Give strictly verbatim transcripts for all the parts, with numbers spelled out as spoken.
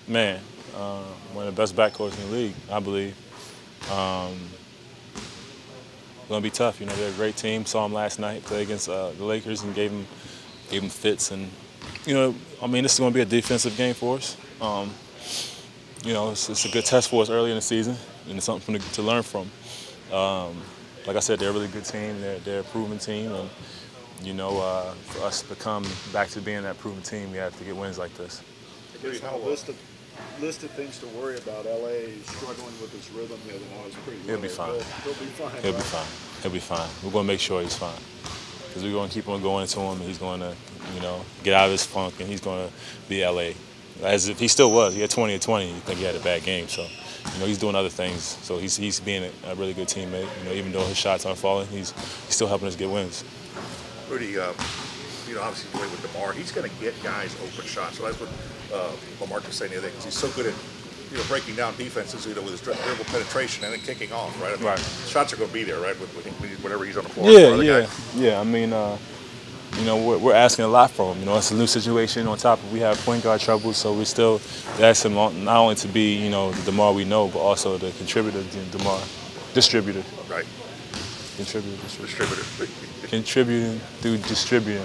Man, uh, one of the best backcourts in the league, I believe. Um, gonna be tough. You know, they're a great team. Saw them last night play against uh, the Lakers and gave them gave them fits. And you know, I mean, this is gonna be a defensive game for us. Um, you know, it's, it's a good test for us early in the season, and it's something to, to learn from. Um, like I said, they're a really good team. They're, they're a proven team, and you know, uh, for us to come back to being that proven team, we have to get wins like this. I guess on a list of list of things to worry about. L A is struggling with his rhythm the other night. It's pretty He'll low. be fine. He'll, he'll be fine. He'll right? be fine. He'll be fine. We're going to make sure he's fine. Because we're going to keep on going to him, and he's going to, you know, get out of his funk, and he's going to be L A. As if he still was. He had twenty and twenty. You think he had a bad game. So, you know, he's doing other things. So he's he's being a, a really good teammate. You know, even though his shots aren't falling, he's, he's still helping us get wins. Rudy, uh, you know, obviously playing with DeMar, he's going to get guys open shots. So that's what uh, Lamar was saying the other day, because he's so good at, you know, breaking down defenses, you know, with his dribble penetration and then kicking off, right? I mean, Right. shots are going to be there, right, with, with whenever he's on the floor. Yeah, yeah, yeah. I mean, uh, you know, we're, we're asking a lot from him. You know, it's a new situation. On top of we have point guard trouble, so we still ask him not only to be, you know, the DeMar we know, but also the contributor to DeMar, distributor. Right. Contributor, distributor. Distributor. Contributing through distributing.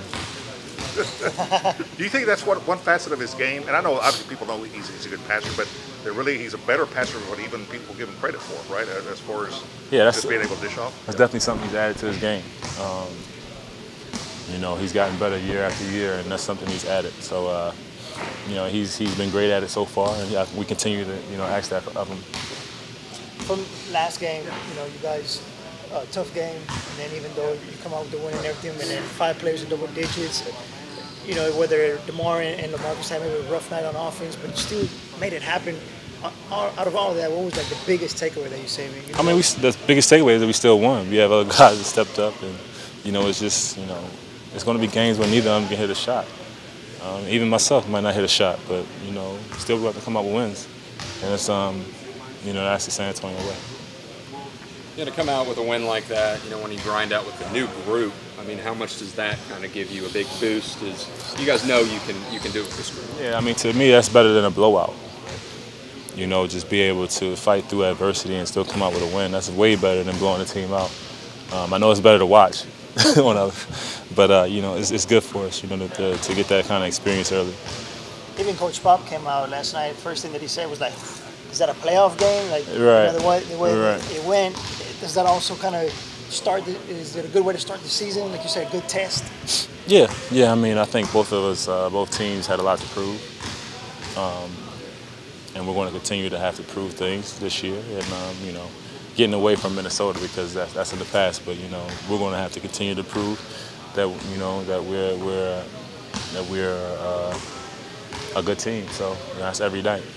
Do you think that's what one facet of his game? And I know obviously people know he's, he's a good passer, but they're really he's a better passer than what even people give him credit for, right? As far as Yeah, that's just being able to dish off. That's definitely something he's added to his game. Um, you know, he's gotten better year after year, and that's something he's added. So, uh, you know, he's he's been great at it so far, and yeah, we continue to you know ask that of him. From last game, you know, you guys, uh, tough game, and then even though you come out with the win and everything, and then five players in double digits, you know, whether DeMar and LaMarcus had maybe a rough night on offense, but you still made it happen. Out of all of that, what was like the biggest takeaway that you say? You know? I mean, we, the biggest takeaway is that we still won. We have other guys that stepped up, and you know, it's just you know, it's going to be games where neither of them can hit a shot. Um, even myself might not hit a shot, but you know, still got to come out with wins, and it's um, you know, that's the San Antonio way. Yeah, to come out with a win like that, you know, when you grind out with a new group, I mean, how much does that kind of give you a big boost? Is you guys know you can you can do it with this group? Yeah, I mean, to me, that's better than a blowout. You know, just be able to fight through adversity and still come out with a win. That's way better than blowing the team out. Um, I know it's better to watch, but uh, you know, it's, it's good for us, you know, to, to get that kind of experience early. Even Coach Pop came out last night. First thing that he said was like, "Is that a playoff game?" Like, Right. you know, the way, the way Right. it went. Does that also kind of start? The, is it a good way to start the season? Like you said, a good test. Yeah, yeah. I mean, I think both of us, uh, both teams had a lot to prove, um, and we're going to continue to have to prove things this year. And um, you know, getting away from Minnesota because that's that's in the past. But you know, we're going to have to continue to prove that you know that we're we're that we're uh, a good team. So you know, that's every night.